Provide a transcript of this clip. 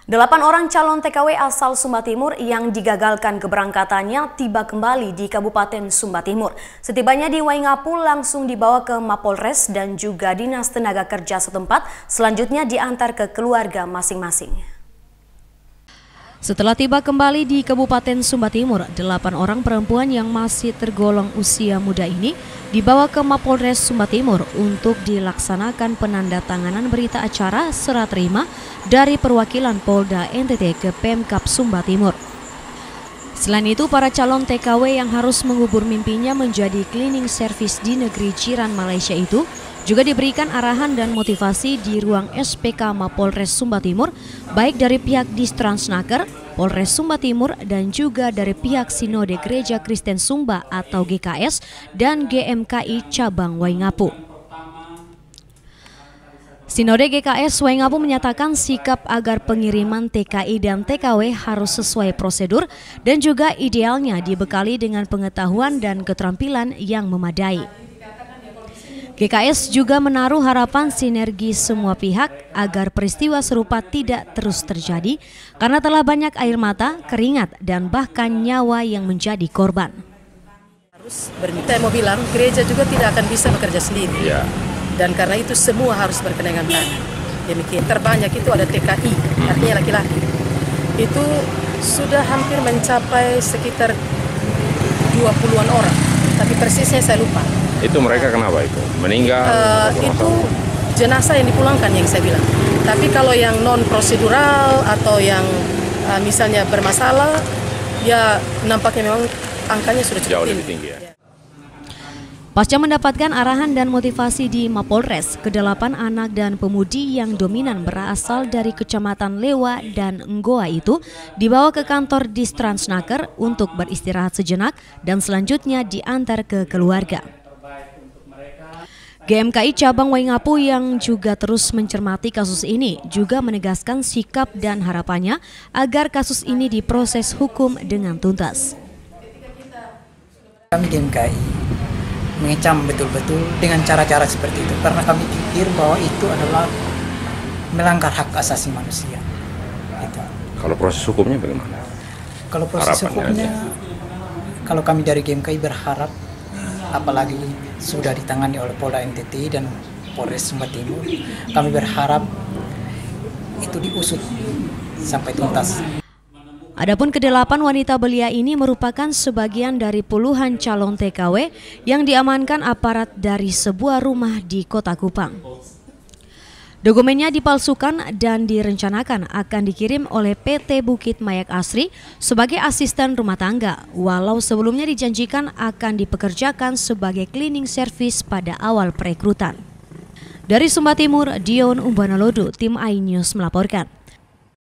8 orang calon TKW asal Sumba Timur yang digagalkan keberangkatannya tiba kembali di Kabupaten Sumba Timur. Setibanya di Waingapu langsung dibawa ke Mapolres dan juga Dinas Tenaga Kerja setempat, selanjutnya diantar ke keluarga masing-masing. Setelah tiba kembali di Kabupaten Sumba Timur, 8 orang perempuan yang masih tergolong usia muda ini dibawa ke Mapolres Sumba Timur untuk dilaksanakan penandatanganan berita acara serah terima dari perwakilan Polda NTT ke Pemkab Sumba Timur. Selain itu, para calon TKW yang harus mengubur mimpinya menjadi cleaning service di negeri jiran Malaysia itu juga diberikan arahan dan motivasi di ruang SPK Mapolres Sumba Timur, baik dari pihak Distransnaker, Polres Sumba Timur, dan juga dari pihak Sinode Gereja Kristen Sumba atau GKS dan GMKI Cabang Waingapu. Sinode GKS Waingapu menyatakan sikap agar pengiriman TKI dan TKW harus sesuai prosedur dan juga idealnya dibekali dengan pengetahuan dan keterampilan yang memadai. GKS juga menaruh harapan sinergi semua pihak agar peristiwa serupa tidak terus terjadi karena telah banyak air mata, keringat, dan bahkan nyawa yang menjadi korban. Saya mau bilang, gereja juga tidak akan bisa bekerja sendiri. Ya. Dan karena itu semua harus berkenan tangan. Demikian terbanyak itu ada TKI, artinya laki-laki. Itu sudah hampir mencapai sekitar 20-an orang, tapi persisnya saya lupa. Itu mereka kenapa itu? Meninggal? Itu jenazah yang dipulangkan yang saya bilang. Tapi kalau yang non prosedural atau yang misalnya bermasalah, ya nampaknya memang angkanya sudah cukup jauh lebih tinggi. Ya. Pasca mendapatkan arahan dan motivasi di Mapolres, ke-8 anak dan pemudi yang dominan berasal dari Kecamatan Lewa dan Nggoa itu dibawa ke kantor Distransnaker untuk beristirahat sejenak dan selanjutnya diantar ke keluarga. GMKI Cabang Waingapu yang juga terus mencermati kasus ini juga menegaskan sikap dan harapannya agar kasus ini diproses hukum dengan tuntas. Kami GMKI mengecam betul-betul dengan cara-cara seperti itu karena kami pikir bahwa itu adalah melanggar hak asasi manusia. Gitu. Kalau proses hukumnya bagaimana? Kalau proses hukumnya, kalau kami dari GMKI berharap, apalagi sudah ditangani oleh Polda NTT dan Polres Sumba Timur, kami berharap itu diusut sampai tuntas. Adapun ke-8 wanita belia ini merupakan sebagian dari puluhan calon TKW yang diamankan aparat dari sebuah rumah di Kota Kupang. Dokumennya dipalsukan dan direncanakan akan dikirim oleh PT Bukit Mayak Asri sebagai asisten rumah tangga, walau sebelumnya dijanjikan akan dipekerjakan sebagai cleaning service pada awal perekrutan. Dari Sumba Timur, Dion Umbanalodo, tim iNews melaporkan.